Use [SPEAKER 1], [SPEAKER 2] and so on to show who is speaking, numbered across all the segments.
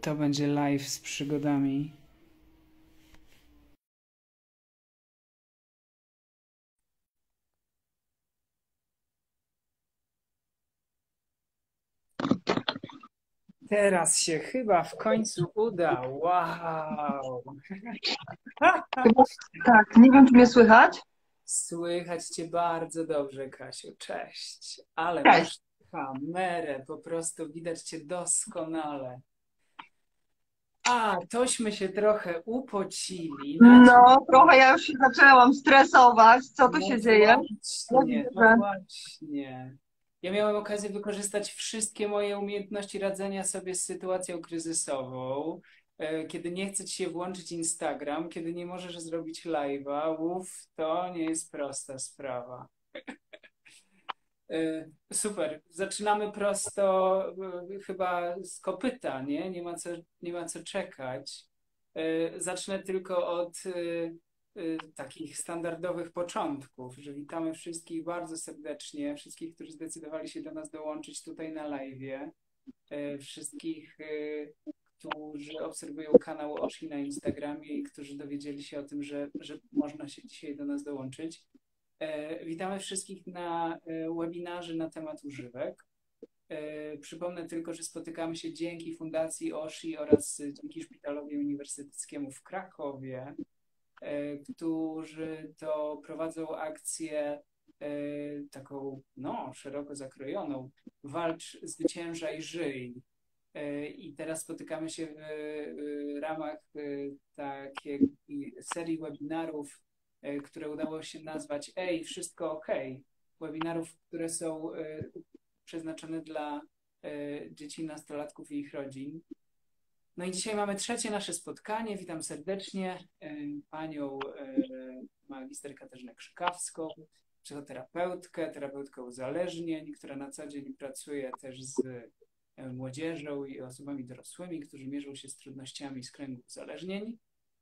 [SPEAKER 1] To będzie live z przygodami. Teraz się chyba w końcu uda. Wow!
[SPEAKER 2] Chyba tak, nie wiem, czy mnie słychać.
[SPEAKER 1] Słychać cię bardzo dobrze, Kasiu. Cześć. Ale
[SPEAKER 2] Cześć.
[SPEAKER 1] masz kamerę, po prostu widać cię doskonale. A, tośmy się trochę upocili.
[SPEAKER 2] No, trochę ja już się zaczęłam stresować. Co tu
[SPEAKER 1] No
[SPEAKER 2] się dzieje? Ja
[SPEAKER 1] właśnie,
[SPEAKER 2] widzę,
[SPEAKER 1] no
[SPEAKER 2] że
[SPEAKER 1] właśnie. Ja miałem okazję wykorzystać wszystkie moje umiejętności radzenia sobie z sytuacją kryzysową. Kiedy nie chce ci się włączyć Instagram, kiedy nie możesz zrobić live'a, to nie jest prosta sprawa. Super. Zaczynamy prosto, chyba z kopyta, nie? Nie ma co czekać. Zacznę tylko od takich standardowych początków, że witamy wszystkich bardzo serdecznie, wszystkich, którzy zdecydowali się do nas dołączyć tutaj na live'ie, wszystkich, którzy obserwują kanał Oshi na Instagramie i którzy dowiedzieli się o tym, że można się dzisiaj do nas dołączyć. Witamy wszystkich na webinarze na temat używek. Przypomnę tylko, że spotykamy się dzięki Fundacji Oshi oraz dzięki Szpitalowi Uniwersyteckiemu w Krakowie, którzy to prowadzą akcję taką szeroko zakrojoną. Walcz, zwyciężaj, żyj. I teraz spotykamy się w ramach takiej serii webinarów, które udało się nazwać Ej, wszystko OK. Webinarów, które są przeznaczone dla dzieci, nastolatków i ich rodzin. No i dzisiaj mamy trzecie nasze spotkanie. Witam serdecznie panią magister Katarzynę Krzykawską, psychoterapeutkę, terapeutkę uzależnień, która na co dzień pracuje też z młodzieżą i osobami dorosłymi, którzy mierzą się z trudnościami z kręgu uzależnień.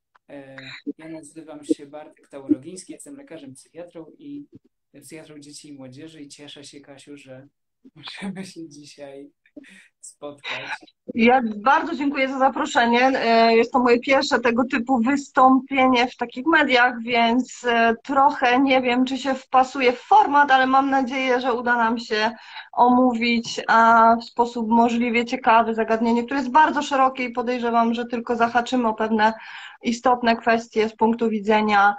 [SPEAKER 1] Ja nazywam się Bartek Taurogiński, jestem lekarzem psychiatrą i psychiatrą dzieci i młodzieży i cieszę się, Kasiu, że możemy się dzisiaj spotkać.
[SPEAKER 2] ja bardzo dziękuję za zaproszenie. Jest to moje pierwsze tego typu wystąpienie w takich mediach, więc trochę nie wiem, czy się wpasuje w format, ale mam nadzieję, że uda nam się omówić w sposób możliwie ciekawy zagadnienie, które jest bardzo szerokie i podejrzewam, że tylko zahaczymy o pewne istotne kwestie z punktu widzenia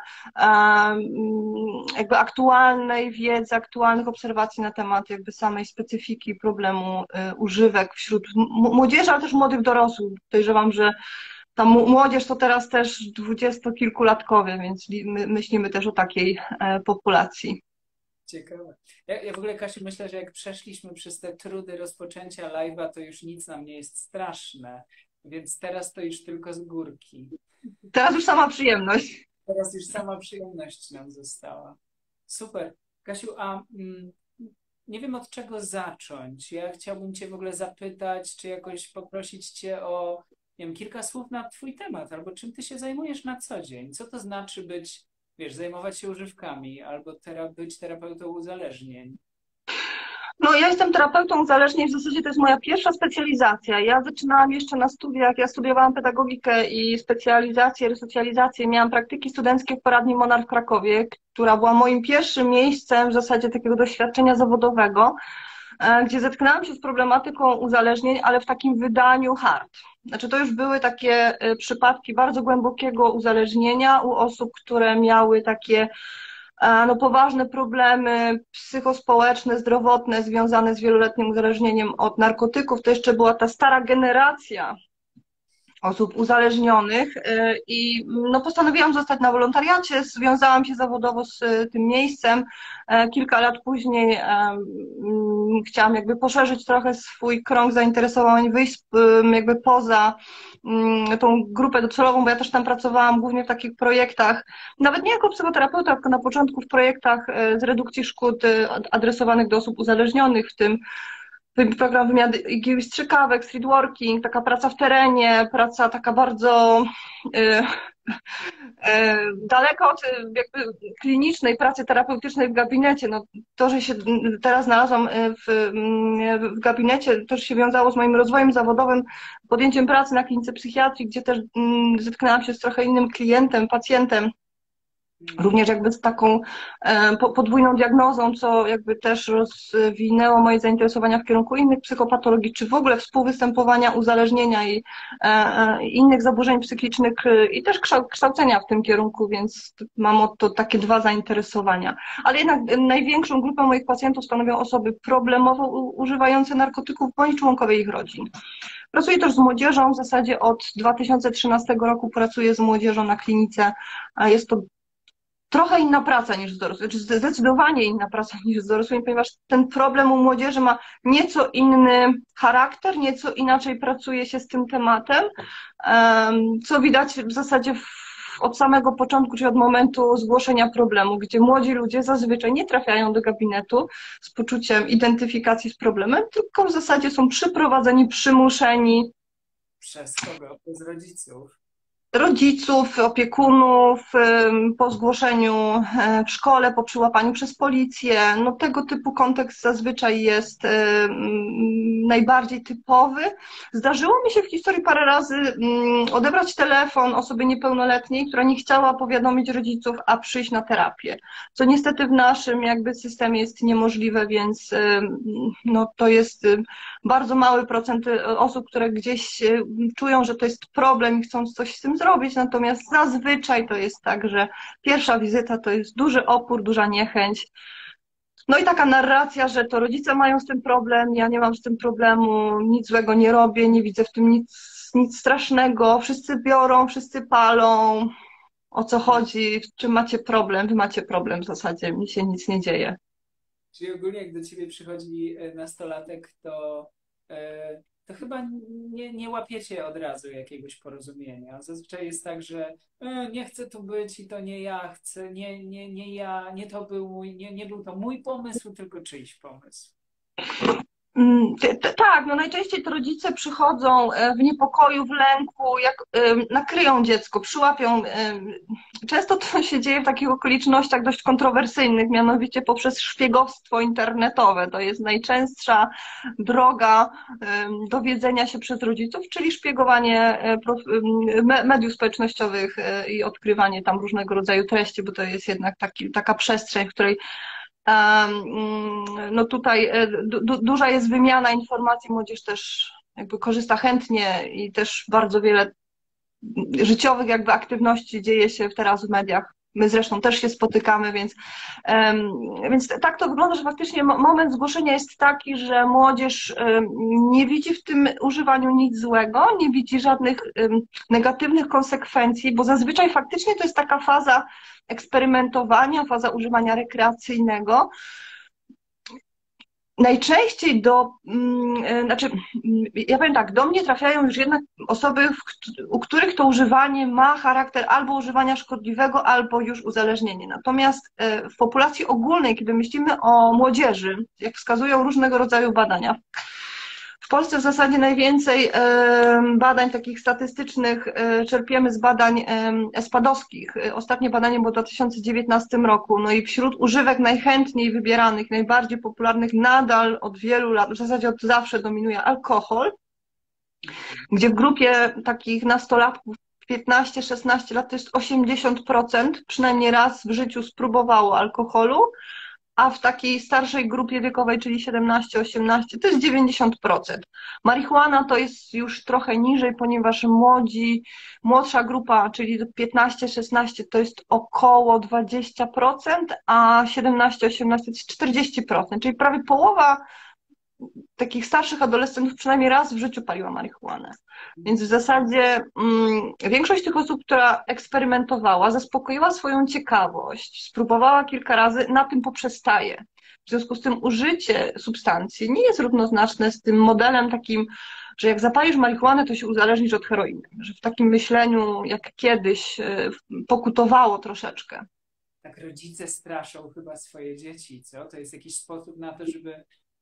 [SPEAKER 2] jakby aktualnej wiedzy, aktualnych obserwacji na temat jakby samej specyfiki problemu używek wśród młodzieży, ale też młodych dorosłych. Podejrzewam, że ta młodzież to teraz też dwudziestokilkulatkowie, więc my myślimy też o takiej populacji.
[SPEAKER 1] Ciekawe. Ja w ogóle, Kasiu, myślę, że jak przeszliśmy przez te trudy rozpoczęcia live'a, to już nic nam nie jest straszne, więc teraz to już tylko z górki.
[SPEAKER 2] Teraz już sama przyjemność.
[SPEAKER 1] Teraz już sama przyjemność nam została. Super. Kasiu, nie wiem od czego zacząć. Ja chciałbym Cię w ogóle zapytać, czy jakoś poprosić Cię o, nie wiem, kilka słów na Twój temat, albo czym Ty się zajmujesz na co dzień. Co to znaczy być, wiesz, zajmować się używkami, albo być terapeutą uzależnień.
[SPEAKER 2] No, ja jestem terapeutą uzależnień, w zasadzie to jest moja pierwsza specjalizacja. Ja zaczynałam jeszcze na studiach, ja studiowałam pedagogikę i specjalizację, resocjalizację. Miałam praktyki studenckie w poradni Monarch w Krakowie, która była moim pierwszym miejscem w zasadzie takiego doświadczenia zawodowego, gdzie zetknęłam się z problematyką uzależnień, ale w takim wydaniu hard. Znaczy to już były takie przypadki bardzo głębokiego uzależnienia u osób, które miały takie poważne problemy psychospołeczne, zdrowotne związane z wieloletnim uzależnieniem od narkotyków. To jeszcze była ta stara generacja osób uzależnionych i postanowiłam zostać na wolontariacie, związałam się zawodowo z tym miejscem. Kilka lat później chciałam jakby poszerzyć trochę swój krąg zainteresowań, wyjść jakby poza tą grupę docelową, bo ja też tam pracowałam głównie w takich projektach, nawet nie jako psychoterapeuta, tylko na początku w projektach z redukcji szkód adresowanych do osób uzależnionych, w tym program wymiany igieł i strzykawek, streetworking, taka praca w terenie, praca taka bardzo daleko od jakby klinicznej pracy terapeutycznej w gabinecie. No, to, że się teraz znalazłam w gabinecie, też się wiązało z moim rozwojem zawodowym, podjęciem pracy na klinice psychiatrii, gdzie też zetknęłam się z trochę innym klientem, pacjentem. Również jakby z taką podwójną diagnozą, co jakby też rozwinęło moje zainteresowania w kierunku innych psychopatologii, czy w ogóle współwystępowania uzależnienia i innych zaburzeń psychicznych i też kształcenia w tym kierunku, więc mam o to takie dwa zainteresowania. Ale jednak największą grupę moich pacjentów stanowią osoby problemowo używające narkotyków bądź członkowie ich rodzin. Pracuję też z młodzieżą, w zasadzie od 2013 roku pracuję z młodzieżą na klinice. Jest to trochę inna praca niż z dorosłymi, znaczy zdecydowanie inna praca niż z dorosłymi, ponieważ ten problem u młodzieży ma nieco inny charakter, nieco inaczej pracuje się z tym tematem, co widać w zasadzie od samego początku, czyli od momentu zgłoszenia problemu, gdzie młodzi ludzie zazwyczaj nie trafiają do gabinetu z poczuciem identyfikacji z problemem, tylko w zasadzie są przyprowadzeni, przymuszeni
[SPEAKER 1] Przez kogo? Przez rodziców.
[SPEAKER 2] rodziców, opiekunów, po zgłoszeniu w szkole, po przyłapaniu przez policję. No tego typu kontekst zazwyczaj jest najbardziej typowy. Zdarzyło mi się w historii parę razy odebrać telefon osobie niepełnoletniej, która nie chciała powiadomić rodziców, a przyjść na terapię. Co niestety w naszym jakby systemie jest niemożliwe, więc no to jest bardzo mały procent osób, które gdzieś czują, że to jest problem i chcą coś z tym zrobić, natomiast zazwyczaj to jest tak, że pierwsza wizyta to jest duży opór, duża niechęć. No i taka narracja, że to rodzice mają z tym problem, ja nie mam z tym problemu, nic złego nie robię, nie widzę w tym nic strasznego, wszyscy biorą, wszyscy palą, o co chodzi, w czym macie problem, wy macie problem w zasadzie, mi się nic nie dzieje.
[SPEAKER 1] Czyli ogólnie jak do ciebie przychodzi nastolatek, to chyba nie łapiecie od razu jakiegoś porozumienia. Zazwyczaj jest tak, że nie chcę tu być i to nie ja chcę, nie ja, nie to był mój, nie był to mój pomysł, tylko czyjś pomysł.
[SPEAKER 2] Tak, no najczęściej to rodzice przychodzą w niepokoju, w lęku, jak nakryją dziecko, przyłapią. Często to się dzieje w takich okolicznościach dość kontrowersyjnych, mianowicie poprzez szpiegostwo internetowe. To jest najczęstsza droga dowiedzenia się przez rodziców, czyli szpiegowanie mediów społecznościowych i odkrywanie tam różnego rodzaju treści, bo to jest jednak taka przestrzeń, w której no tutaj duża jest wymiana informacji, młodzież też jakby korzysta chętnie i też bardzo wiele życiowych jakby aktywności dzieje się teraz w mediach. My zresztą też się spotykamy, więc tak to wygląda, że faktycznie moment zgłoszenia jest taki, że młodzież nie widzi w tym używaniu nic złego, nie widzi żadnych negatywnych konsekwencji, bo zazwyczaj faktycznie to jest taka faza eksperymentowania, faza używania rekreacyjnego. Najczęściej ja powiem tak, do mnie trafiają już jednak osoby, u których to używanie ma charakter albo używania szkodliwego, albo już uzależnienie. Natomiast w populacji ogólnej, kiedy myślimy o młodzieży, jak wskazują różnego rodzaju badania, w Polsce w zasadzie najwięcej badań takich statystycznych czerpiemy z badań espadowskich. Ostatnie badanie było w 2019 roku. No i wśród używek najchętniej wybieranych, najbardziej popularnych nadal od wielu lat, w zasadzie od zawsze dominuje alkohol, gdzie w grupie takich nastolatków 15-16 lat to jest 80%, przynajmniej raz w życiu spróbowało alkoholu, a w takiej starszej grupie wiekowej, czyli 17-18, to jest 90%. Marihuana to jest już trochę niżej, ponieważ młodsza grupa, czyli 15-16 to jest około 20%, a 17-18 to jest 40%, czyli prawie połowa takich starszych adolescentów przynajmniej raz w życiu paliła marihuanę. Więc w zasadzie większość tych osób, która eksperymentowała, zaspokoiła swoją ciekawość, spróbowała kilka razy, na tym poprzestaje. W związku z tym użycie substancji nie jest równoznaczne z tym modelem takim, że jak zapalisz marihuanę, to się uzależnisz od heroiny. Że w takim myśleniu, jak kiedyś, pokutowało troszeczkę.
[SPEAKER 1] Tak rodzice straszą chyba swoje dzieci, co? To jest jakiś sposób na to, żeby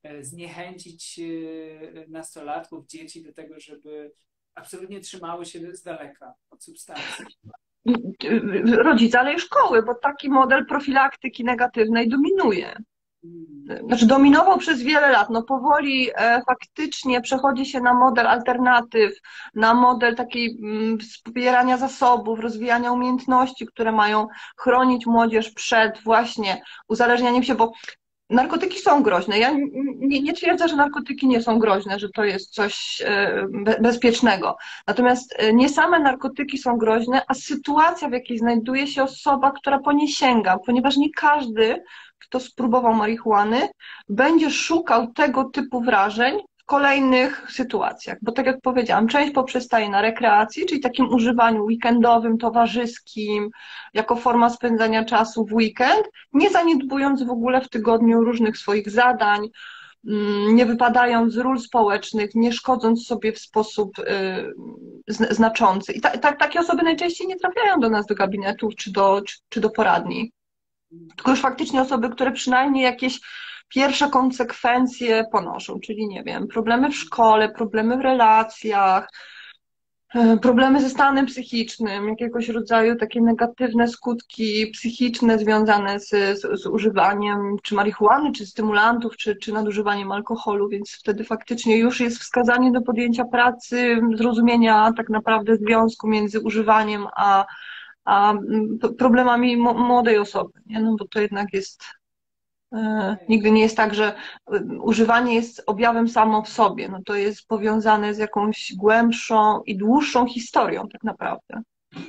[SPEAKER 1] zniechęcić nastolatków, dzieci do tego, żeby absolutnie trzymały się z daleka od substancji?
[SPEAKER 2] Rodzice, ale i szkoły, bo taki model profilaktyki negatywnej dominuje.
[SPEAKER 1] Mm,
[SPEAKER 2] Znaczy dominował przez wiele lat. No powoli faktycznie przechodzi się na model alternatyw, na model takiej wspierania zasobów, rozwijania umiejętności, które mają chronić młodzież przed właśnie uzależnianiem się, bo narkotyki są groźne. Ja nie twierdzę, że narkotyki nie są groźne, że to jest coś bezpiecznego. Natomiast nie same narkotyki są groźne, a sytuacja, w jakiej znajduje się osoba, która po nie sięga, ponieważ nie każdy, kto spróbował marihuany, będzie szukał tego typu wrażeń w kolejnych sytuacjach. Bo tak jak powiedziałam, część poprzestaje na rekreacji, czyli takim używaniu weekendowym, towarzyskim, jako forma spędzania czasu w weekend, nie zaniedbując w ogóle w tygodniu różnych swoich zadań, nie wypadając z ról społecznych, nie szkodząc sobie w sposób znaczący. I takie osoby najczęściej nie trafiają do nas do gabinetów czy do poradni. Tylko już faktycznie osoby, które przynajmniej jakieś pierwsze konsekwencje ponoszą, czyli nie wiem, problemy w szkole, problemy w relacjach, problemy ze stanem psychicznym, jakiegoś rodzaju takie negatywne skutki psychiczne związane z używaniem czy marihuany, czy stymulantów, czy nadużywaniem alkoholu, więc wtedy faktycznie już jest wskazanie do podjęcia pracy, zrozumienia tak naprawdę związku między używaniem a problemami młodej osoby, nie? No bo to jednak jest, nigdy nie jest tak, że używanie jest objawem samo w sobie, no to jest powiązane z jakąś głębszą i dłuższą historią tak naprawdę.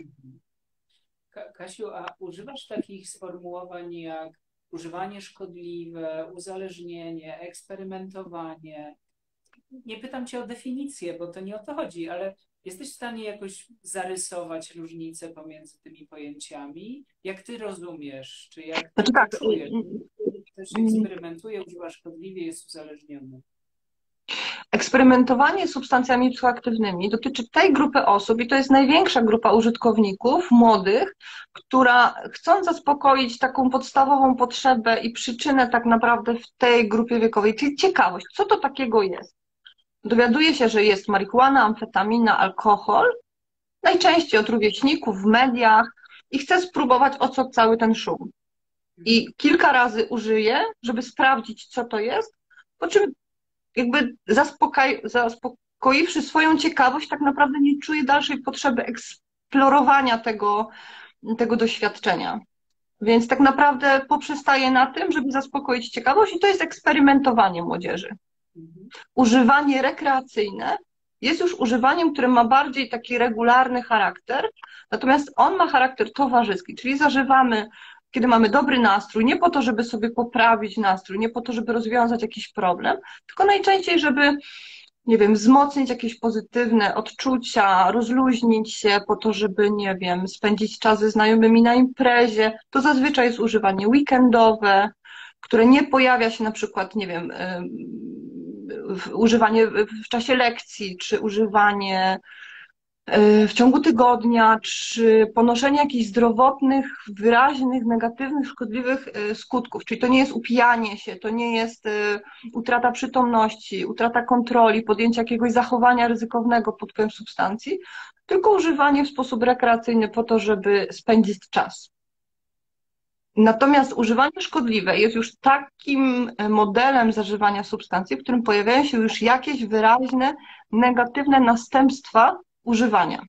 [SPEAKER 1] Kasiu, a używasz takich sformułowań jak używanie szkodliwe, uzależnienie, eksperymentowanie? Nie pytam cię o definicję, bo to nie o to chodzi, ale jesteś w stanie jakoś zarysować różnicę pomiędzy tymi pojęciami? Jak ty rozumiesz, czy jak ty
[SPEAKER 2] Znaczy
[SPEAKER 1] to
[SPEAKER 2] tak,
[SPEAKER 1] czujesz? Ktoś eksperymentuje, używa szkodliwie, jest uzależniony.
[SPEAKER 2] eksperymentowanie substancjami psychoaktywnymi dotyczy tej grupy osób i to jest największa grupa użytkowników młodych, która chcąc zaspokoić taką podstawową potrzebę i przyczynę tak naprawdę w tej grupie wiekowej, czyli ciekawość, co to takiego jest. Dowiaduje się, że jest marihuana, amfetamina, alkohol, najczęściej od rówieśników w mediach i chce spróbować, o co cały ten szum. I kilka razy użyje, żeby sprawdzić, co to jest, po czym jakby zaspokoiwszy swoją ciekawość, tak naprawdę nie czuje dalszej potrzeby eksplorowania tego doświadczenia. Więc tak naprawdę poprzestaje na tym, żeby zaspokoić ciekawość i to jest eksperymentowanie młodzieży. Używanie rekreacyjne jest już używaniem, które ma bardziej taki regularny charakter, natomiast on ma charakter towarzyski, czyli zażywamy, kiedy mamy dobry nastrój, nie po to, żeby sobie poprawić nastrój, nie po to, żeby rozwiązać jakiś problem, tylko najczęściej, żeby, nie wiem, wzmocnić jakieś pozytywne odczucia, rozluźnić się po to, żeby, nie wiem, spędzić czas ze znajomymi na imprezie. To zazwyczaj jest używanie weekendowe, które nie pojawia się na przykład, nie wiem, używanie w czasie lekcji, czy używanie w ciągu tygodnia, czy ponoszenie jakichś zdrowotnych, wyraźnych, negatywnych, szkodliwych skutków. Czyli to nie jest upijanie się, to nie jest utrata przytomności, utrata kontroli, podjęcie jakiegoś zachowania ryzykownego pod wpływem substancji, tylko używanie w sposób rekreacyjny po to, żeby spędzić czas. Natomiast używanie szkodliwe jest już takim modelem zażywania substancji, w którym pojawiają się już jakieś wyraźne, negatywne następstwa używania.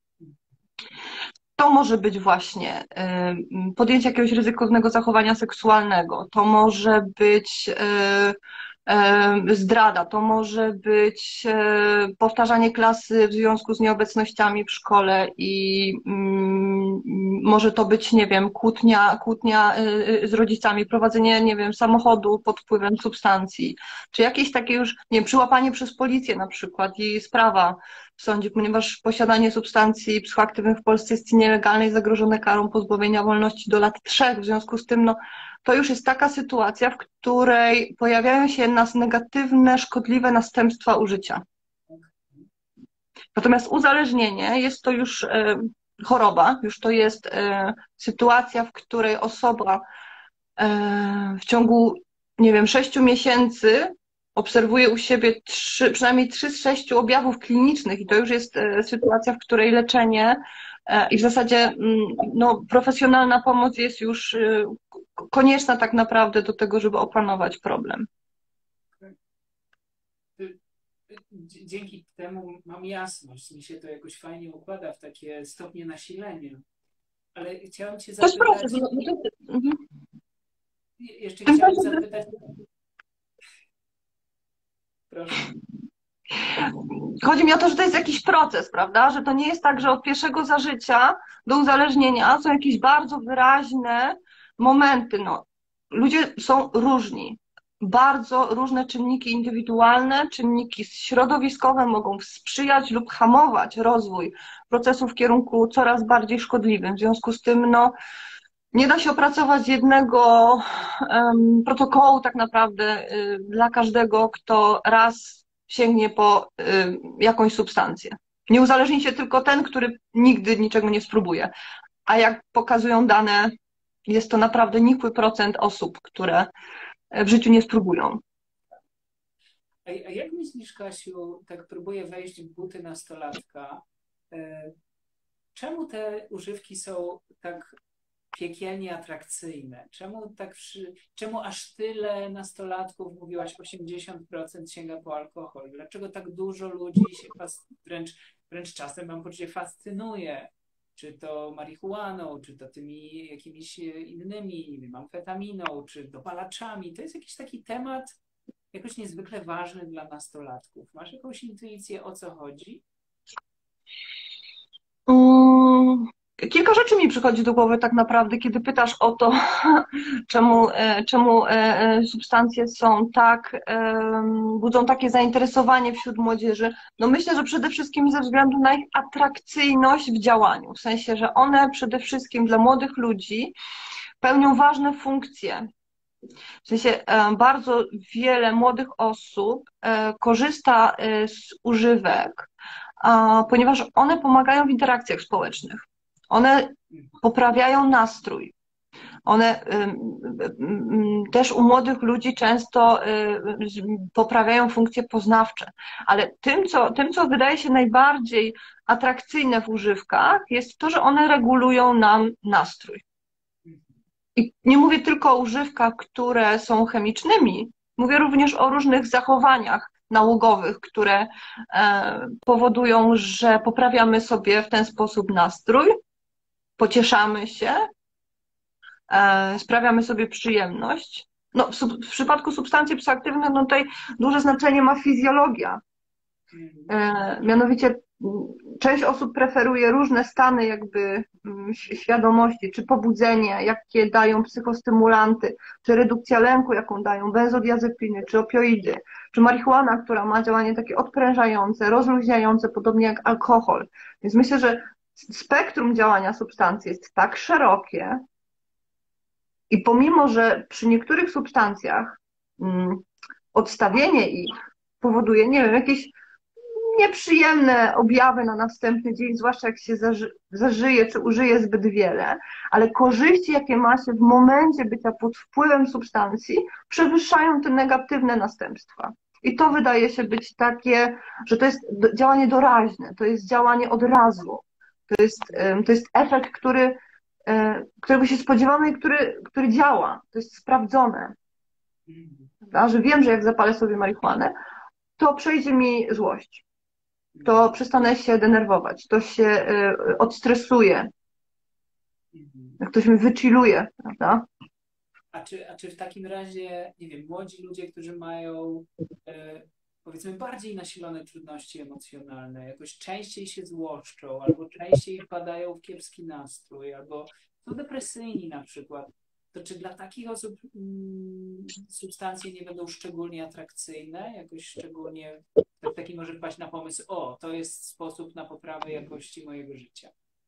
[SPEAKER 2] To może być właśnie podjęcie jakiegoś ryzykownego zachowania seksualnego, to może być zdrada, to może być powtarzanie klasy w związku z nieobecnościami w szkole i może to być, nie wiem, kłótnia z rodzicami, prowadzenie, nie wiem, samochodu pod wpływem substancji, czy jakieś takie już, nie wiem, przyłapanie przez policję na przykład i sprawa w sądzie, ponieważ posiadanie substancji psychoaktywnych w Polsce jest nielegalne i zagrożone karą pozbawienia wolności do lat 3. W związku z tym, no, to już jest taka sytuacja, w której pojawiają się nas negatywne, szkodliwe następstwa użycia. Natomiast uzależnienie jest to już choroba, już to jest sytuacja, w której osoba w ciągu, nie wiem, 6 miesięcy obserwuję u siebie przynajmniej 3 z 6 objawów klinicznych i to już jest sytuacja, w której leczenie i w zasadzie no, profesjonalna pomoc jest już konieczna tak naprawdę do tego, żeby opanować problem.
[SPEAKER 1] Dzięki temu mam jasność, mi się to jakoś fajnie układa w takie stopnie nasilenia. Ale chciałam Cię
[SPEAKER 2] To jest
[SPEAKER 1] zapytać,
[SPEAKER 2] proces. Mhm.
[SPEAKER 1] jeszcze chciałam zapytać, proszę.
[SPEAKER 2] Chodzi mi o to, że to jest jakiś proces, prawda? Że to nie jest tak, że od pierwszego zażycia do uzależnienia są jakieś bardzo wyraźne momenty. No, ludzie są różni. Bardzo różne czynniki indywidualne, czynniki środowiskowe mogą sprzyjać lub hamować rozwój procesu w kierunku coraz bardziej szkodliwym. W związku z tym, no, nie da się opracować jednego protokołu tak naprawdę dla każdego, kto raz sięgnie po jakąś substancję. Nie uzależni się tylko ten, który nigdy niczego nie spróbuje. A jak pokazują dane, jest to naprawdę nikły procent osób, które w życiu nie spróbują.
[SPEAKER 1] A jak myślisz, Kasiu, tak próbuję wejść w buty nastolatka, czemu te używki są tak piekielnie atrakcyjne? Czemu aż tyle nastolatków, mówiłaś 80% sięga po alkohol? Dlaczego tak dużo ludzi się wręcz czasem mam poczucie fascynuje? Czy to marihuaną, czy to tymi jakimiś innymi, nie wiem, amfetaminą, czy dopalaczami? To jest jakiś taki temat jakoś niezwykle ważny dla nastolatków. Masz jakąś intuicję, o co chodzi?
[SPEAKER 2] Kilka rzeczy mi przychodzi do głowy tak naprawdę, kiedy pytasz o to, czemu substancje są tak, budzą takie zainteresowanie wśród młodzieży. No myślę, że przede wszystkim ze względu na ich atrakcyjność w działaniu, w sensie, że one przede wszystkim dla młodych ludzi pełnią ważne funkcje. W sensie bardzo wiele młodych osób korzysta z używek, ponieważ one pomagają w interakcjach społecznych. One poprawiają nastrój. One też u młodych ludzi często poprawiają funkcje poznawcze. Ale tym, co wydaje się najbardziej atrakcyjne w używkach, jest to, że one regulują nam nastrój. I nie mówię tylko o używkach, które są chemicznymi, mówię również o różnych zachowaniach nałogowych, które powodują, że poprawiamy sobie w ten sposób nastrój, pocieszamy się, sprawiamy sobie przyjemność. No, w przypadku substancji psychoaktywnych no tutaj duże znaczenie ma fizjologia. Mianowicie część osób preferuje różne stany jakby świadomości, czy pobudzenie, jakie dają psychostymulanty, czy redukcja lęku, jaką dają benzodiazepiny, czy opioidy, czy marihuana, która ma działanie takie odprężające, rozluźniające, podobnie jak alkohol. Więc myślę, że spektrum działania substancji jest tak szerokie i pomimo, że przy niektórych substancjach odstawienie ich powoduje, nie wiem, jakieś nieprzyjemne objawy na następny dzień, zwłaszcza jak się zażyje czy użyje zbyt wiele, ale korzyści, jakie ma się w momencie bycia pod wpływem substancji, przewyższają te negatywne następstwa. I to wydaje się być takie, że to jest działanie doraźne, to jest działanie od razu, to jest efekt, którego się spodziewamy i który działa, to jest sprawdzone. A że wiem, że jak zapalę sobie marihuanę, to przejdzie mi złość. To przestanę się denerwować, to się odstresuje, ktoś mi wychilluje, prawda?
[SPEAKER 1] A czy w takim razie, nie wiem, młodzi ludzie, którzy mają powiedzmy bardziej nasilone trudności emocjonalne, jakoś częściej się złoszczą, albo częściej wpadają w kiepski nastrój, albo są depresyjni na przykład, to czy dla takich osób substancje nie będą szczególnie atrakcyjne, jakoś szczególnie taki może wpaść na pomysł, to jest sposób na poprawę jakości mojego życia?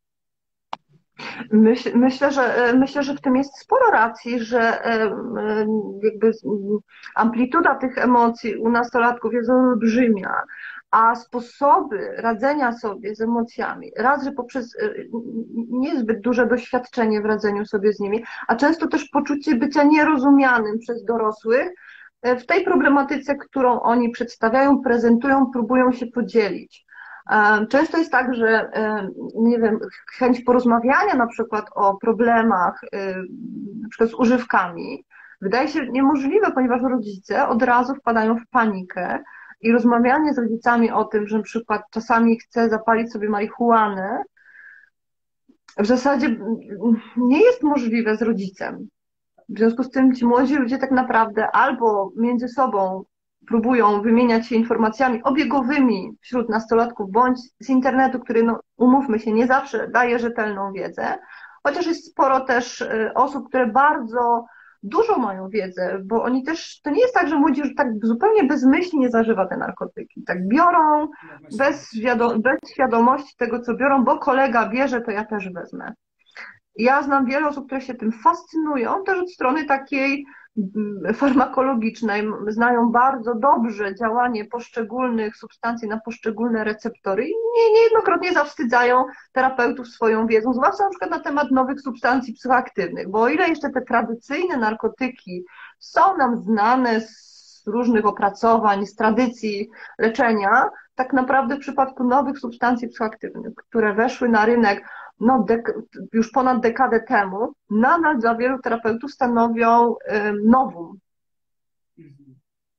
[SPEAKER 2] Myślę, że w tym jest sporo racji, że jakby amplituda tych emocji u nastolatków jest olbrzymia, a sposoby radzenia sobie z emocjami, raz, że poprzez niezbyt duże doświadczenie w radzeniu sobie z nimi, a często też poczucie bycia nierozumianym przez dorosłych, w tej problematyce, którą oni przedstawiają, prezentują, próbują się podzielić. Często jest tak, że nie wiem, chęć porozmawiania na przykład o problemach na przykład z używkami wydaje się niemożliwe, ponieważ rodzice od razu wpadają w panikę i rozmawianie z rodzicami o tym, że na przykład czasami chce zapalić sobie marihuanę, w zasadzie nie jest możliwe z rodzicem. W związku z tym ci młodzi ludzie tak naprawdę albo między sobą próbują wymieniać się informacjami obiegowymi wśród nastolatków, bądź z internetu, który, no, umówmy się, nie zawsze daje rzetelną wiedzę, chociaż jest sporo też osób, które bardzo dużo mają wiedzę, bo oni też, to nie jest tak, że młodzież tak zupełnie bezmyślnie zażywa te narkotyki. Tak biorą
[SPEAKER 1] No właśnie.
[SPEAKER 2] bez świadomości tego, co biorą, bo kolega bierze, to ja też wezmę. Ja znam wiele osób, które się tym fascynują, też od strony takiej farmakologicznej, znają bardzo dobrze działanie poszczególnych substancji na poszczególne receptory i niejednokrotnie zawstydzają terapeutów swoją wiedzą, zwłaszcza na przykład na temat nowych substancji psychoaktywnych, bo o ile jeszcze te tradycyjne narkotyki są nam znane z różnych opracowań, z tradycji leczenia, tak naprawdę w przypadku nowych substancji psychoaktywnych, które weszły na rynek no, już ponad dekadę temu, nadal dla wielu terapeutów stanowią novum.
[SPEAKER 1] Mhm.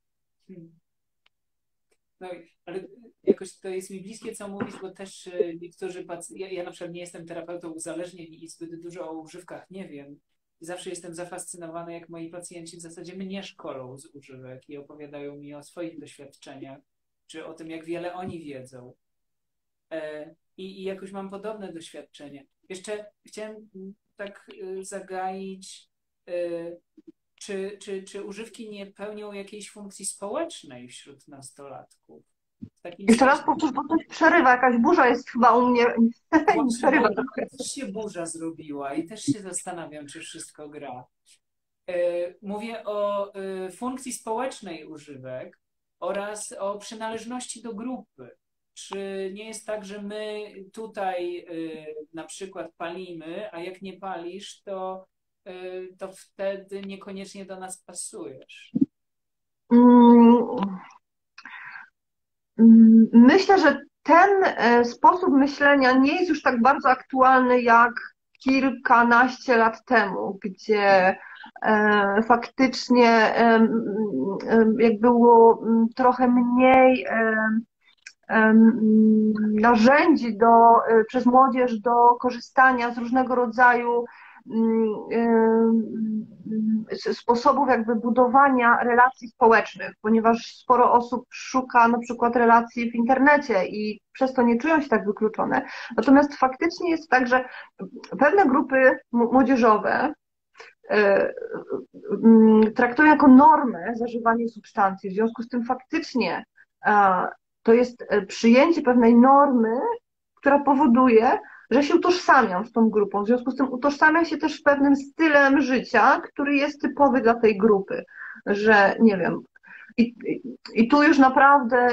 [SPEAKER 1] No, ale jakoś to jest mi bliskie, co mówisz, bo też niektórzy pacjenci, ja na przykład nie jestem terapeutą uzależnień i zbyt dużo o używkach nie wiem. Zawsze jestem zafascynowany, jak moi pacjenci w zasadzie mnie szkolą z używek i opowiadają mi o swoich doświadczeniach, czy o tym, jak wiele oni wiedzą. I jakoś mam podobne doświadczenie. Jeszcze chciałem tak zagaić, czy używki nie pełnią jakiejś funkcji społecznej wśród nastolatków? W takim
[SPEAKER 2] Jeszcze raz
[SPEAKER 1] sensie,
[SPEAKER 2] powtórz, bo coś przerywa, jakaś burza jest chyba u mnie,
[SPEAKER 1] właśnie,
[SPEAKER 2] przerywa
[SPEAKER 1] bo
[SPEAKER 2] trochę.
[SPEAKER 1] też się burza zrobiła i też się zastanawiam, czy wszystko gra. Mówię o funkcji społecznej używek oraz o przynależności do grupy. Czy nie jest tak, że my tutaj na przykład palimy, a jak nie palisz, to wtedy niekoniecznie do nas pasujesz?
[SPEAKER 2] Mm, Myślę, że ten sposób myślenia nie jest już tak bardzo aktualny jak kilkanaście lat temu, gdzie faktycznie jak było trochę mniej narzędzi przez młodzież do korzystania z różnego rodzaju sposobów jakby budowania relacji społecznych, ponieważ sporo osób szuka na przykład relacji w internecie i przez to nie czują się tak wykluczone. Natomiast faktycznie jest tak, że pewne grupy młodzieżowe traktują jako normę zażywanie substancji. W związku z tym faktycznie to jest przyjęcie pewnej normy, która powoduje, że się utożsamiam z tą grupą. W związku z tym utożsamiam się też pewnym stylem życia, który jest typowy dla tej grupy, że nie wiem. I tu już naprawdę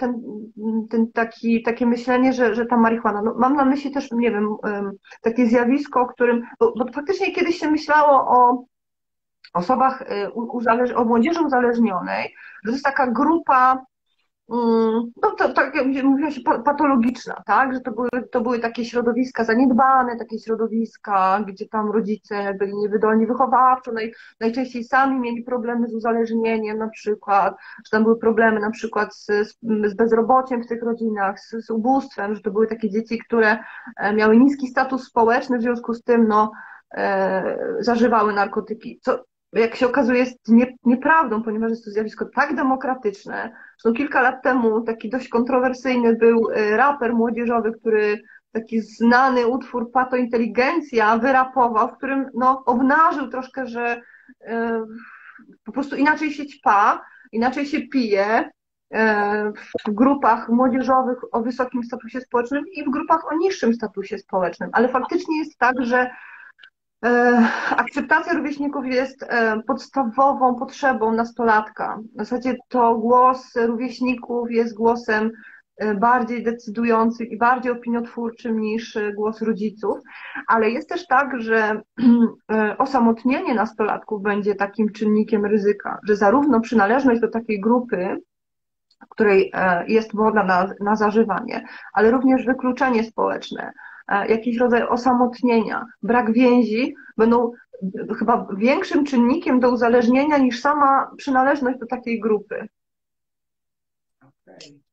[SPEAKER 2] takie myślenie, że ta marihuana, no mam na myśli też, nie wiem, takie zjawisko, o którym, bo faktycznie kiedyś się myślało o osobach, o młodzieży uzależnionej, że to jest taka grupa, no to, tak jak mówiła się, patologiczna, tak? Że to były takie środowiska zaniedbane, takie środowiska, gdzie tam rodzice byli niewydolni wychowawczo, najczęściej sami mieli problemy z uzależnieniem na przykład, że tam były problemy na przykład z bezrobociem w tych rodzinach, z ubóstwem, że to były takie dzieci, które miały niski status społeczny, w związku z tym no, zażywały narkotyki, co jak się okazuje jest nieprawdą, ponieważ jest to zjawisko tak demokratyczne. Zresztą kilka lat temu taki dość kontrowersyjny był raper młodzieżowy, który taki znany utwór Pato Inteligencja wyrapował, w którym no, obnażył troszkę, że po prostu inaczej się ćpa, inaczej się pije w grupach młodzieżowych o wysokim statusie społecznym i w grupach o niższym statusie społecznym. Ale faktycznie jest tak, że akceptacja rówieśników jest podstawową potrzebą nastolatka. W zasadzie to głos rówieśników jest głosem bardziej decydującym i bardziej opiniotwórczym niż głos rodziców, ale jest też tak, że osamotnienie nastolatków będzie takim czynnikiem ryzyka, że zarówno przynależność do takiej grupy, w której jest moda na zażywanie, ale również wykluczenie społeczne, jakiś rodzaj osamotnienia, brak więzi będą chyba większym czynnikiem do uzależnienia niż sama przynależność do takiej grupy.
[SPEAKER 1] Okej.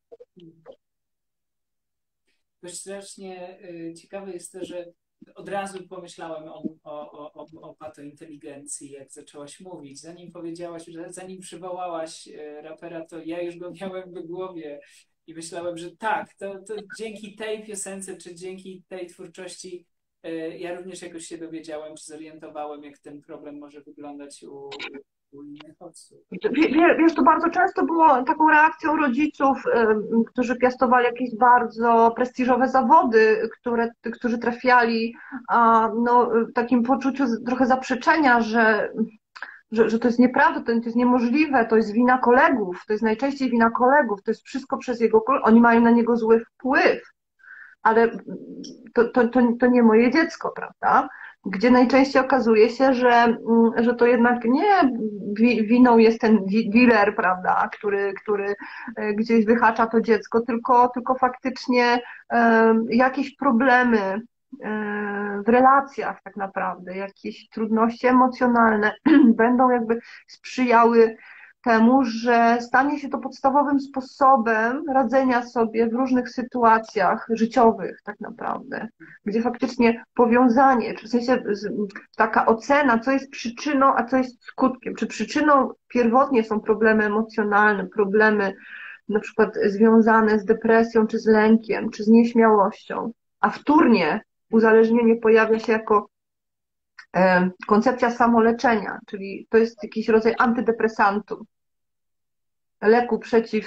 [SPEAKER 1] Dość strasznie ciekawe jest to, że od razu pomyślałem o patointeligencji, jak zaczęłaś mówić. Zanim powiedziałaś, że zanim przywołałaś rapera, to ja już go miałem w głowie i myślałem, że tak, to dzięki tej piosence, czy dzięki tej twórczości ja również jakoś się dowiedziałem, czy zorientowałem, jak ten problem może wyglądać u innych osób.
[SPEAKER 2] Wiesz, to bardzo często było taką reakcją rodziców, którzy piastowali jakieś bardzo prestiżowe zawody, którzy trafiali no, w takim poczuciu trochę zaprzeczenia, że to jest nieprawda, to jest niemożliwe, to jest wina kolegów, to jest najczęściej wina kolegów, to jest wszystko przez jego kolegów, oni mają na niego zły wpływ, ale to nie moje dziecko, prawda? Gdzie najczęściej okazuje się, że to jednak nie winą jest ten dealer, prawda, który gdzieś wyhacza to dziecko, tylko faktycznie jakieś problemy w relacjach tak naprawdę, jakieś trudności emocjonalne będą jakby sprzyjały temu, że stanie się to podstawowym sposobem radzenia sobie w różnych sytuacjach życiowych tak naprawdę, gdzie faktycznie powiązanie, czy w sensie taka ocena, co jest przyczyną, a co jest skutkiem. Czy przyczyną pierwotnie są problemy emocjonalne, problemy na przykład związane z depresją, czy z lękiem, czy z nieśmiałością, a wtórnie uzależnienie pojawia się jako koncepcja samoleczenia, czyli to jest jakiś rodzaj antydepresantu, leku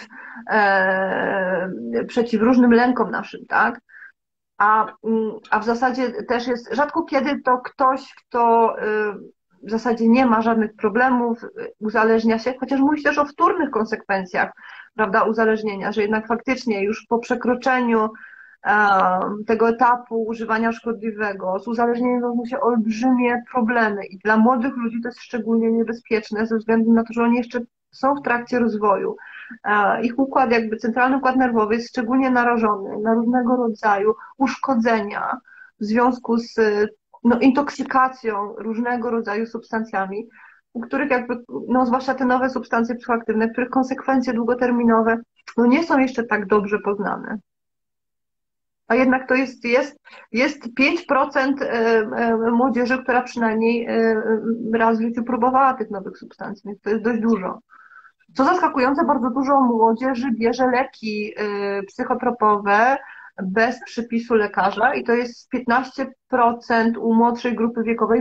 [SPEAKER 2] przeciw różnym lękom naszym, tak? A w zasadzie też jest rzadko kiedy to ktoś, kto w zasadzie nie ma żadnych problemów, uzależnia się, chociaż mówi się też o wtórnych konsekwencjach, prawda, uzależnienia, że jednak faktycznie już po przekroczeniu tego etapu używania szkodliwego, z uzależnieniem wiążą się olbrzymie problemy i dla młodych ludzi to jest szczególnie niebezpieczne ze względu na to, że oni jeszcze są w trakcie rozwoju. Ich układ, jakby centralny układ nerwowy jest szczególnie narażony na różnego rodzaju uszkodzenia w związku z no, intoksykacją różnego rodzaju substancjami, u których jakby, no zwłaszcza te nowe substancje psychoaktywne, których konsekwencje długoterminowe no, nie są jeszcze tak dobrze poznane. A jednak to jest 5% młodzieży, która przynajmniej raz w życiu próbowała tych nowych substancji, więc to jest dość dużo. Co zaskakujące, bardzo dużo młodzieży bierze leki psychotropowe bez przypisu lekarza i to jest 15% u młodszej grupy wiekowej,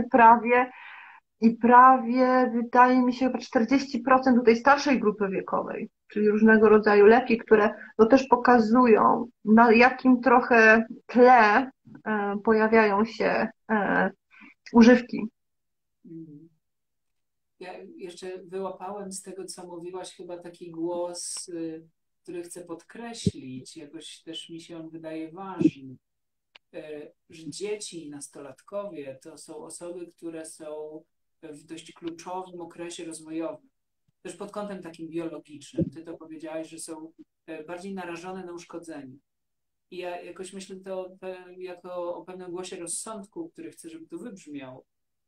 [SPEAKER 2] prawie wydaje mi się chyba 40% u tej starszej grupy wiekowej, czyli różnego rodzaju leki, które no też pokazują, na jakim trochę tle pojawiają się używki.
[SPEAKER 1] Ja jeszcze wyłapałem z tego, co mówiłaś, chyba taki głos, który chcę podkreślić, jakoś też mi się on wydaje ważny, że dzieci i nastolatkowie to są osoby, które są w dość kluczowym okresie rozwojowym, też pod kątem takim biologicznym. Ty to powiedziałaś, że są bardziej narażone na uszkodzenie. I ja jakoś myślę to jako o pewnym głosie rozsądku, który chcę, żeby tu wybrzmiał,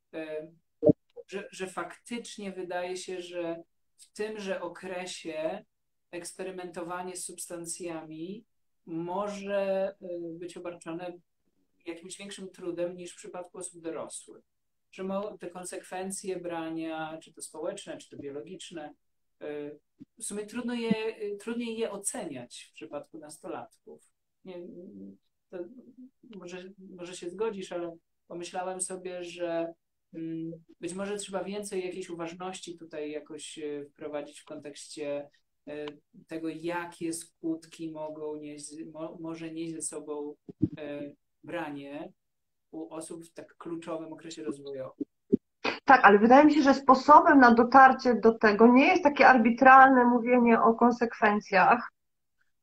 [SPEAKER 1] że faktycznie wydaje się, że w tymże okresie eksperymentowanie z substancjami może być obarczone jakimś większym trudem niż w przypadku osób dorosłych. Że te konsekwencje brania, czy to społeczne, czy to biologiczne, w sumie trudniej je oceniać w przypadku nastolatków. Nie, to może się zgodzisz, ale pomyślałem sobie, że być może trzeba więcej jakiejś uważności tutaj jakoś wprowadzić w kontekście tego, jakie skutki może nieść ze sobą branie u osób w tak kluczowym okresie rozwojowym.
[SPEAKER 2] Tak, ale wydaje mi się, że sposobem na dotarcie do tego nie jest takie arbitralne mówienie o konsekwencjach,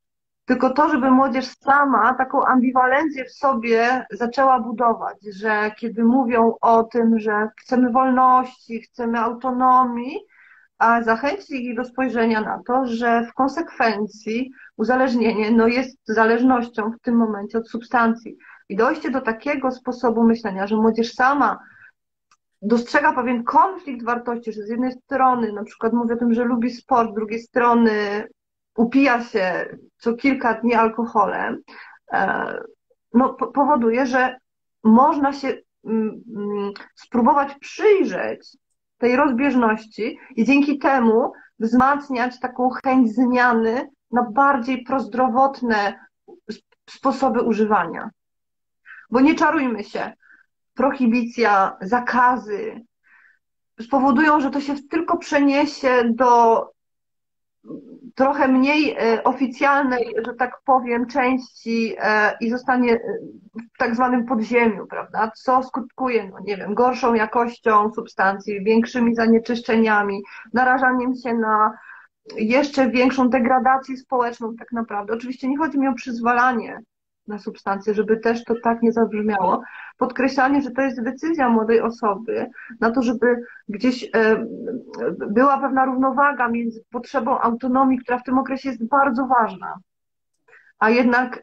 [SPEAKER 2] tylko to, żeby młodzież sama taką ambiwalencję w sobie zaczęła budować, że kiedy mówią o tym, że chcemy wolności, chcemy autonomii, a zachęcić ich do spojrzenia na to, że w konsekwencji uzależnienie no jest zależnością w tym momencie od substancji. I dojście do takiego sposobu myślenia, że młodzież sama dostrzega pewien konflikt wartości, że z jednej strony na przykład mówi o tym, że lubi sport, z drugiej strony upija się co kilka dni alkoholem, no, powoduje, że można się spróbować przyjrzeć tej rozbieżności i dzięki temu wzmacniać taką chęć zmiany na bardziej prozdrowotne sposoby używania. Bo nie czarujmy się, prohibicja, zakazy spowodują, że to się tylko przeniesie do trochę mniej oficjalnej, że tak powiem, części i zostanie w tak zwanym podziemiu, prawda? Co skutkuje, no nie wiem, gorszą jakością substancji, większymi zanieczyszczeniami, narażaniem się na jeszcze większą degradację społeczną tak naprawdę. Oczywiście nie chodzi mi o przyzwalanie na substancje, żeby też to tak nie zabrzmiało. Podkreślanie, że to jest decyzja młodej osoby na to, żeby gdzieś była pewna równowaga między potrzebą autonomii, która w tym okresie jest bardzo ważna, a jednak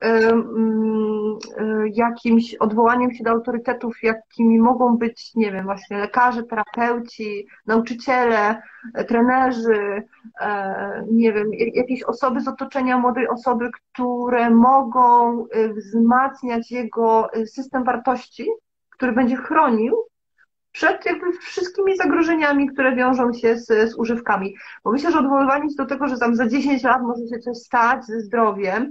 [SPEAKER 2] jakimś odwołaniem się do autorytetów, jakimi mogą być, nie wiem, właśnie lekarze, terapeuci, nauczyciele, trenerzy, nie wiem, jakieś osoby z otoczenia młodej osoby, które mogą wzmacniać jego system wartości, który będzie chronił przed jakby wszystkimi zagrożeniami, które wiążą się z używkami. Bo myślę, że odwoływanie się do tego, że tam za 10 lat może się coś stać ze zdrowiem,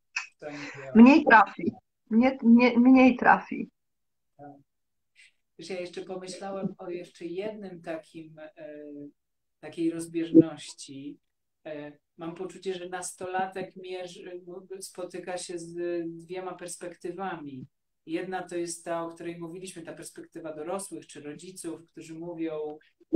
[SPEAKER 2] mniej trafi. Mniej trafi.
[SPEAKER 1] Wiesz, ja jeszcze pomyślałem o jeszcze jednym takiej rozbieżności. Mam poczucie, że nastolatek spotyka się z dwiema perspektywami. Jedna to jest ta, o której mówiliśmy, ta perspektywa dorosłych czy rodziców, którzy mówią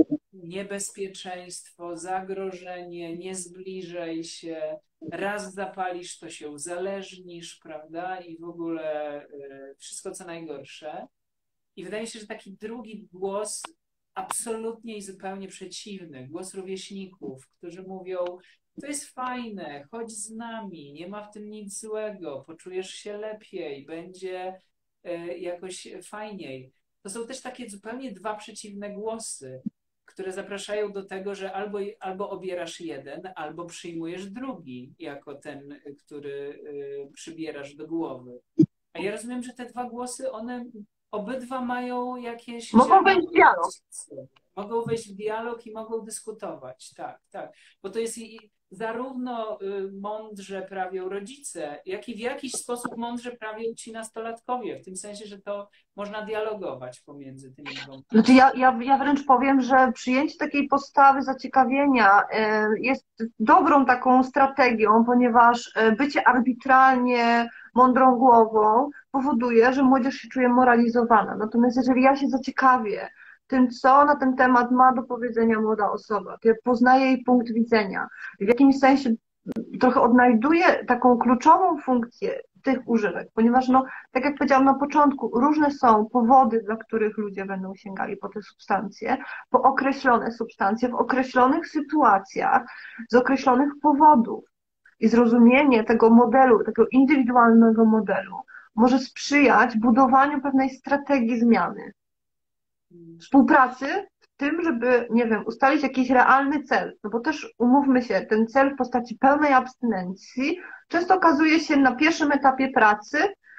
[SPEAKER 1] niebezpieczeństwo, zagrożenie, nie zbliżaj się, raz zapalisz, to się uzależnisz, prawda? I w ogóle wszystko co najgorsze. I wydaje mi się, że taki drugi głos absolutnie i zupełnie przeciwny, głos rówieśników, którzy mówią, to jest fajne, chodź z nami, nie ma w tym nic złego, poczujesz się lepiej, będzie jakoś fajniej. To są też takie zupełnie dwa przeciwne głosy, które zapraszają do tego, że albo obierasz jeden, albo przyjmujesz drugi, jako ten, który przybierasz do głowy. A ja rozumiem, że te dwa głosy, one obydwa mają jakieś...
[SPEAKER 2] Mogą wejść w dialog.
[SPEAKER 1] Mogą wejść w dialog i mogą dyskutować, tak, tak. Bo to jest zarówno mądrze prawią rodzice, jak i w jakiś sposób mądrze prawią ci nastolatkowie, w tym sensie, że to można dialogować pomiędzy tymi dwoma.
[SPEAKER 2] Znaczy ja wręcz powiem, że przyjęcie takiej postawy zaciekawienia jest dobrą taką strategią, ponieważ bycie arbitralnie mądrą głową powoduje, że młodzież się czuje moralizowana. Natomiast jeżeli ja się zaciekawię tym, co na ten temat ma do powiedzenia młoda osoba, to ja poznaję jej punkt widzenia. W jakimś sensie trochę odnajduję taką kluczową funkcję tych używek, ponieważ, no, tak jak powiedziałam na początku, różne są powody, dla których ludzie będą sięgali po te substancje, po określone substancje, w określonych sytuacjach, z określonych powodów. I zrozumienie tego modelu, takiego indywidualnego modelu może sprzyjać budowaniu pewnej strategii zmiany. Współpracy w tym, żeby, nie wiem, ustalić jakiś realny cel, no bo też umówmy się, ten cel w postaci pełnej abstynencji często okazuje się na pierwszym etapie pracy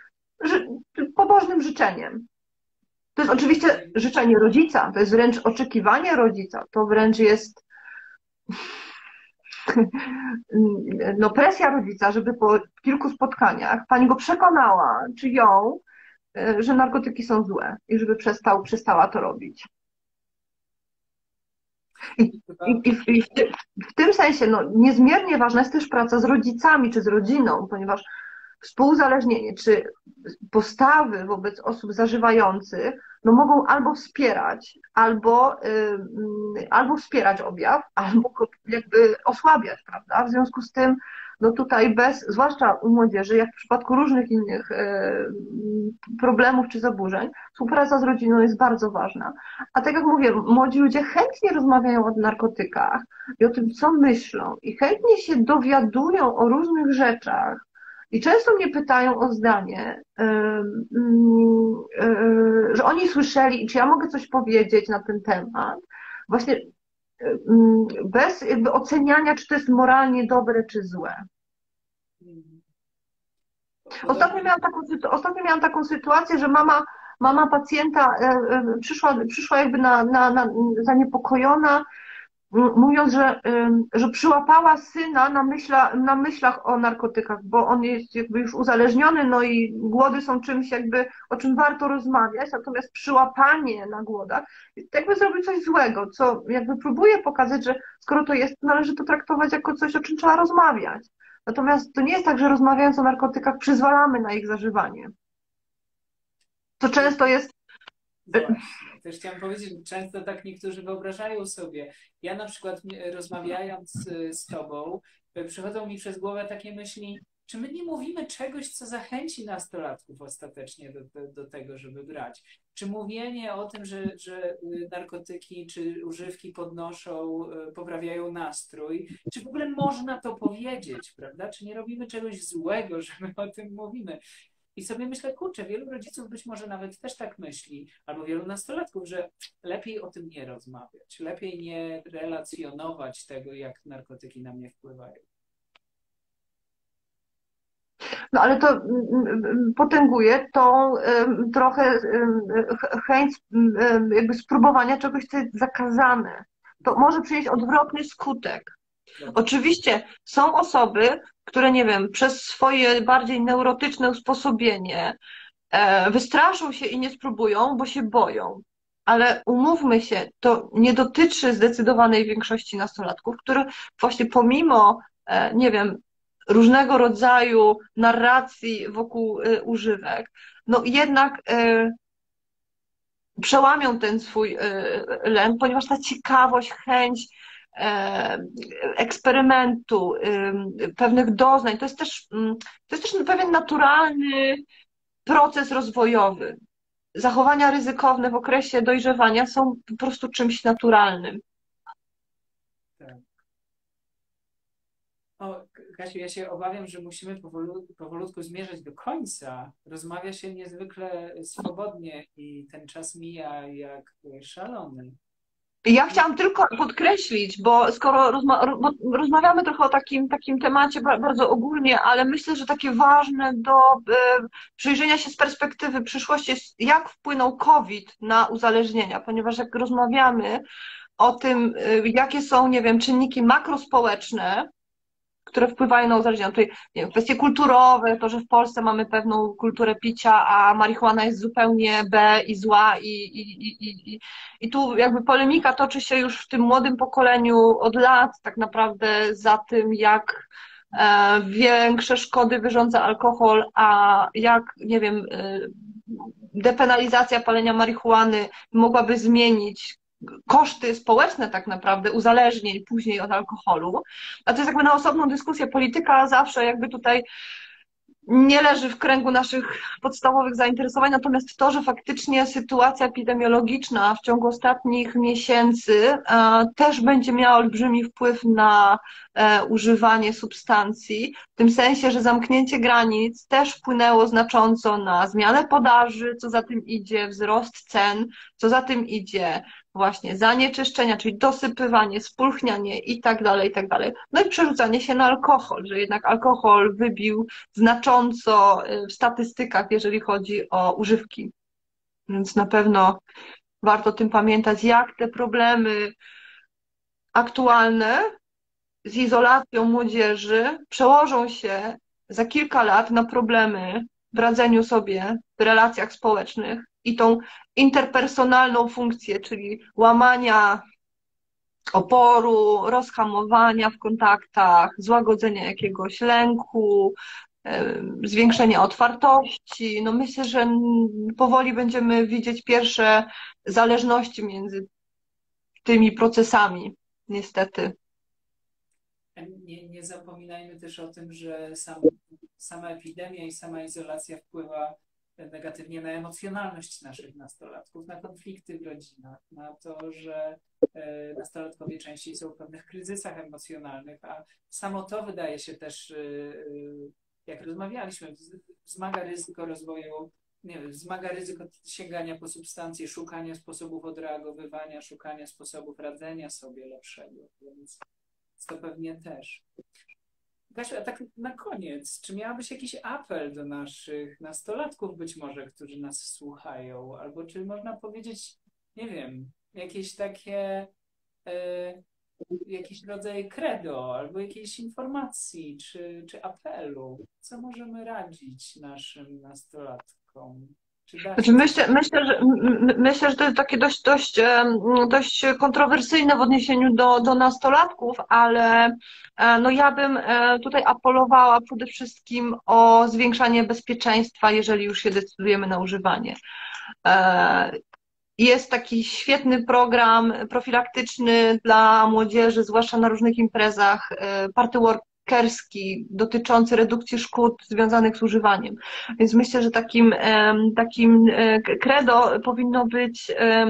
[SPEAKER 2] pobożnym życzeniem. To jest oczywiście życzenie rodzica, to jest wręcz oczekiwanie rodzica, to wręcz jest no, presja rodzica, żeby po kilku spotkaniach pani go przekonała, czy ją, że narkotyki są złe i żeby przestała to robić. I w tym sensie no, niezmiernie ważna jest też praca z rodzicami czy z rodziną, ponieważ współuzależnienie, czy postawy wobec osób zażywających, no mogą albo wspierać, albo wspierać objaw, albo go jakby osłabiać, prawda? W związku z tym, no tutaj zwłaszcza u młodzieży, jak w przypadku różnych innych problemów czy zaburzeń, współpraca z rodziną jest bardzo ważna. A tak jak mówię, młodzi ludzie chętnie rozmawiają o narkotykach i o tym, co myślą, i chętnie się dowiadują o różnych rzeczach, i często mnie pytają o zdanie, że oni słyszeli, czy ja mogę coś powiedzieć na ten temat, właśnie bez jakby oceniania, czy to jest moralnie dobre, czy złe.
[SPEAKER 1] Mhm.
[SPEAKER 2] Ostatnio miałam taką sytuację, że mama pacjenta przyszła jakby zaniepokojona, mówiąc, że przyłapała syna na myślach o narkotykach, bo on jest jakby już uzależniony, no i głody są czymś jakby, o czym warto rozmawiać, natomiast przyłapanie na głodach jakby zrobić coś złego, co jakby próbuje pokazać, że skoro to jest, należy to traktować jako coś, o czym trzeba rozmawiać. Natomiast to nie jest tak, że rozmawiając o narkotykach przyzwalamy na ich zażywanie. To często jest...
[SPEAKER 1] Właśnie. Też chciałam powiedzieć, że często tak niektórzy wyobrażają sobie. Ja na przykład rozmawiając z tobą, przychodzą mi przez głowę takie myśli, czy my nie mówimy czegoś, co zachęci nastolatków ostatecznie do tego, żeby brać? Czy mówienie o tym, że narkotyki czy używki poprawiają nastrój, czy w ogóle można to powiedzieć, prawda? Czy nie robimy czegoś złego, że my o tym mówimy? I sobie myślę, kurczę, wielu rodziców być może nawet też tak myśli, albo wielu nastolatków, że lepiej o tym nie rozmawiać, lepiej nie relacjonować tego, jak narkotyki na mnie wpływają.
[SPEAKER 2] No ale to potęguje tą trochę chęć jakby spróbowania czegoś, co jest zakazane. To może przynieść odwrotny skutek. Oczywiście są osoby, które, nie wiem, przez swoje bardziej neurotyczne usposobienie wystraszą się i nie spróbują, bo się boją. Ale umówmy się, to nie dotyczy zdecydowanej większości nastolatków, które właśnie pomimo, nie wiem, różnego rodzaju narracji wokół używek, no jednak przełamią ten swój lęk, ponieważ ta ciekawość, chęć eksperymentu, pewnych doznań, to jest też pewien naturalny proces rozwojowy. Zachowania ryzykowne w okresie dojrzewania są po prostu czymś naturalnym.
[SPEAKER 1] Tak. O, Kasiu, ja się obawiam, że musimy powolutku zmierzać do końca. Rozmawia się niezwykle swobodnie i ten czas mija jak szalony.
[SPEAKER 2] Ja chciałam tylko podkreślić, bo skoro rozmawiamy trochę o takim temacie bardzo ogólnie, ale myślę, że takie ważne do przyjrzenia się z perspektywy przyszłości jest, jak wpłynął COVID na uzależnienia, ponieważ jak rozmawiamy o tym, jakie są, nie wiem, czynniki makrospołeczne, które wpływają na uzależnienie. Tutaj, nie wiem, kwestie kulturowe, to, że w Polsce mamy pewną kulturę picia, a marihuana jest zupełnie i zła i tu jakby polemika toczy się już w tym młodym pokoleniu od lat tak naprawdę za tym, jak większe szkody wyrządza alkohol, a jak, nie wiem, depenalizacja palenia marihuany mogłaby zmienić koszty społeczne tak naprawdę uzależnień później od alkoholu, a to jest jakby na osobną dyskusję. Polityka zawsze jakby tutaj nie leży w kręgu naszych podstawowych zainteresowań, natomiast to, że faktycznie sytuacja epidemiologiczna w ciągu ostatnich miesięcy też będzie miała olbrzymi wpływ na używanie substancji, w tym sensie, że zamknięcie granic też wpłynęło znacząco na zmianę podaży, co za tym idzie wzrost cen, co za tym idzie właśnie zanieczyszczenia, czyli dosypywanie, spulchnianie i tak dalej, i tak dalej. No i przerzucanie się na alkohol, że jednak alkohol wybił znacząco w statystykach, jeżeli chodzi o używki. Więc na pewno warto o tym pamiętać, jak te problemy aktualne z izolacją młodzieży przełożą się za kilka lat na problemy w radzeniu sobie w relacjach społecznych i tą interpersonalną funkcję, czyli łamania oporu, rozhamowania w kontaktach, złagodzenia jakiegoś lęku, zwiększenia otwartości. No myślę, że powoli będziemy widzieć pierwsze zależności między tymi procesami, niestety.
[SPEAKER 1] Nie zapominajmy też o tym, że sama epidemia i sama izolacja wpływa negatywnie na emocjonalność naszych nastolatków, na konflikty w rodzinach, na to, że nastolatkowie częściej są w pewnych kryzysach emocjonalnych, a samo to wydaje się też, jak rozmawialiśmy, wzmaga ryzyko rozwoju, nie wiem, wzmaga ryzyko sięgania po substancje, szukania sposobów odreagowywania, szukania sposobów radzenia sobie lepszego, więc to pewnie też. Kasiu, a tak na koniec, czy miałabyś jakiś apel do naszych nastolatków być może, którzy nas słuchają, albo czy można powiedzieć, nie wiem, jakieś takie, e, jakiś rodzaj credo, albo jakiejś informacji, czy apelu, co możemy radzić naszym nastolatkom? Czy da
[SPEAKER 2] Znaczy
[SPEAKER 1] się coś?
[SPEAKER 2] myślę, że to jest takie dość kontrowersyjne w odniesieniu do nastolatków, ale no ja bym tutaj apelowała przede wszystkim o zwiększanie bezpieczeństwa, jeżeli już się decydujemy na używanie. E, Jest taki świetny program profilaktyczny dla młodzieży, zwłaszcza na różnych imprezach, party workerski, dotyczący redukcji szkód związanych z używaniem. Więc myślę, że takim credo powinno być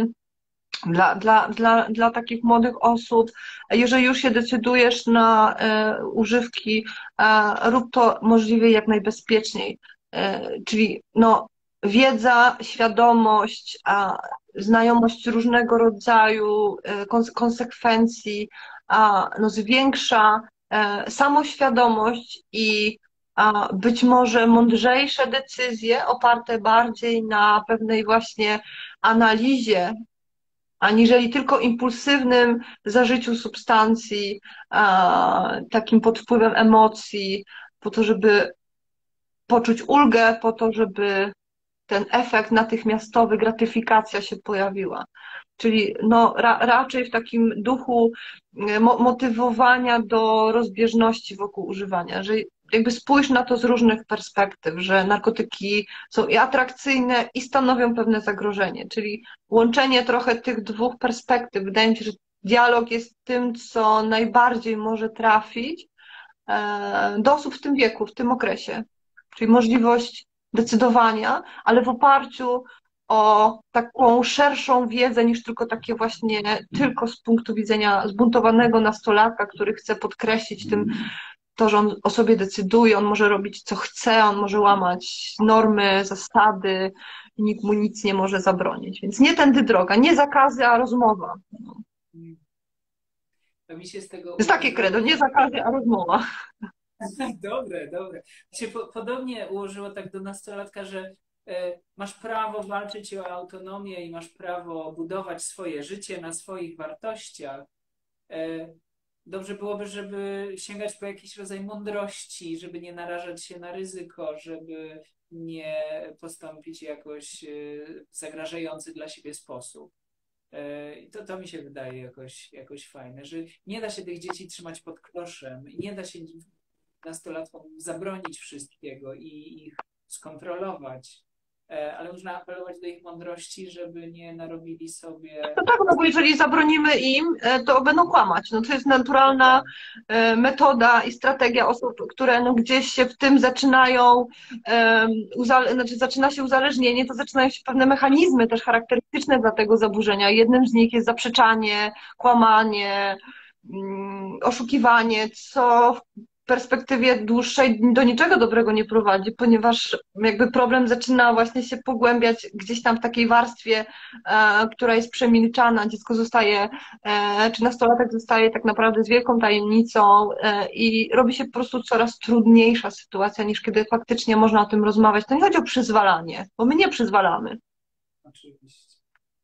[SPEAKER 2] dla takich młodych osób, jeżeli już się decydujesz na używki, rób to możliwie jak najbezpieczniej. Czyli no, wiedza, świadomość, znajomość różnego rodzaju konsekwencji no, zwiększa samoświadomość i być może mądrzejsze decyzje oparte bardziej na pewnej właśnie analizie aniżeli tylko impulsywnym zażyciu substancji, takim pod wpływem emocji, po to, żeby poczuć ulgę, po to, żeby ten efekt natychmiastowy, gratyfikacja się pojawiła. Czyli no, raczej w takim duchu motywowania do rozbieżności wokół używania, że jakby spójrz na to z różnych perspektyw, że narkotyki są i atrakcyjne i stanowią pewne zagrożenie, czyli łączenie trochę tych dwóch perspektyw. Wydaje mi się, że dialog jest tym, co najbardziej może trafić do osób w tym wieku, w tym okresie. Czyli możliwość decydowania, ale w oparciu o taką szerszą wiedzę niż tylko takie właśnie tylko z punktu widzenia zbuntowanego nastolatka, który chce podkreślić tym to, że on o sobie decyduje, on może robić co chce, on może łamać normy, zasady, i nikt mu nic nie może zabronić. Więc nie tędy droga, nie zakazy, a rozmowa.
[SPEAKER 1] To mi się z tego
[SPEAKER 2] Jest takie
[SPEAKER 1] ułożyło.
[SPEAKER 2] credo, nie zakazy, a rozmowa.
[SPEAKER 1] Dobre, dobre. Się podobnie ułożyło tak do nastolatka, że masz prawo walczyć o autonomię i masz prawo budować swoje życie na swoich wartościach. E, Dobrze byłoby, żeby sięgać po jakiś rodzaj mądrości, żeby nie narażać się na ryzyko, żeby nie postąpić jakoś w zagrażający dla siebie sposób. I to mi się wydaje jakoś fajne, że nie da się tych dzieci trzymać pod kloszem, nie da się nastolatkom zabronić wszystkiego i ich skontrolować, ale można apelować do ich mądrości, żeby nie narobili sobie.
[SPEAKER 2] No tak, no bo jeżeli zabronimy im, to będą kłamać. No to jest naturalna metoda i strategia osób, które no gdzieś się w tym zaczynają, znaczy zaczyna się uzależnienie, to zaczynają się pewne mechanizmy też charakterystyczne dla tego zaburzenia. Jednym z nich jest zaprzeczanie, kłamanie, oszukiwanie, co w perspektywie dłuższej do niczego dobrego nie prowadzi, ponieważ jakby problem zaczyna właśnie się pogłębiać gdzieś tam w takiej warstwie, która jest przemilczana. Dziecko zostaje, czy nastolatek zostaje tak naprawdę z wielką tajemnicą i robi się po prostu coraz trudniejsza sytuacja, niż kiedy faktycznie można o tym rozmawiać. To nie chodzi o przyzwalanie, bo my nie przyzwalamy.
[SPEAKER 1] Oczywiście.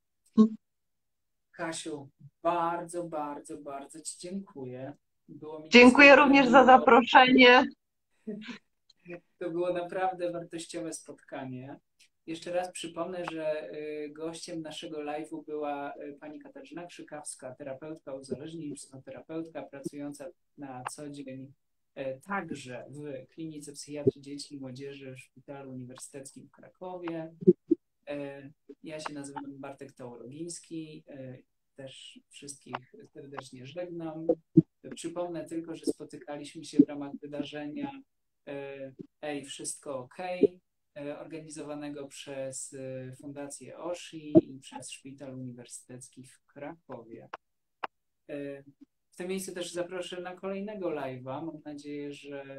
[SPEAKER 1] Kasiu, bardzo Ci dziękuję. Było mi
[SPEAKER 2] Dziękuję
[SPEAKER 1] niesłychanie
[SPEAKER 2] również za
[SPEAKER 1] miło.
[SPEAKER 2] zaproszenie.
[SPEAKER 1] To było naprawdę wartościowe spotkanie. Jeszcze raz przypomnę, że gościem naszego live'u była pani Katarzyna Krzykawska, terapeutka uzależnień, psychoterapeutka pracująca na co dzień także w Klinice Psychiatrii Dzieci i Młodzieży w Szpitalu Uniwersyteckim w Krakowie. Ja się nazywam Bartek Taurogiński, też wszystkich serdecznie żegnam. Przypomnę tylko, że spotykaliśmy się w ramach wydarzenia Ej, wszystko OK, organizowanego przez Fundację OSHI i przez Szpital Uniwersytecki w Krakowie. W tym miejscu też zaproszę na kolejnego live'a. Mam nadzieję,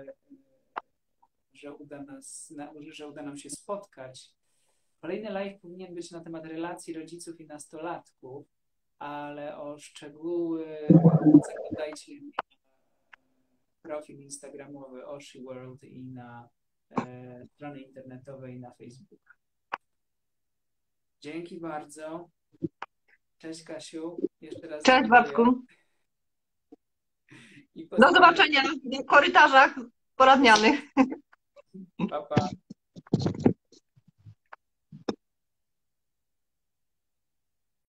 [SPEAKER 1] że uda nam się spotkać. Kolejny live powinien być na temat relacji rodziców i nastolatków, ale o szczegóły zaglądajcie na profil instagramowy Oshi World i na strony internetowe i na Facebook. Dzięki bardzo. Cześć Kasiu. Jeszcze raz
[SPEAKER 2] Cześć
[SPEAKER 1] dziękuję.
[SPEAKER 2] Bartku.
[SPEAKER 1] I
[SPEAKER 2] Do zobaczenia w korytarzach poradnianych.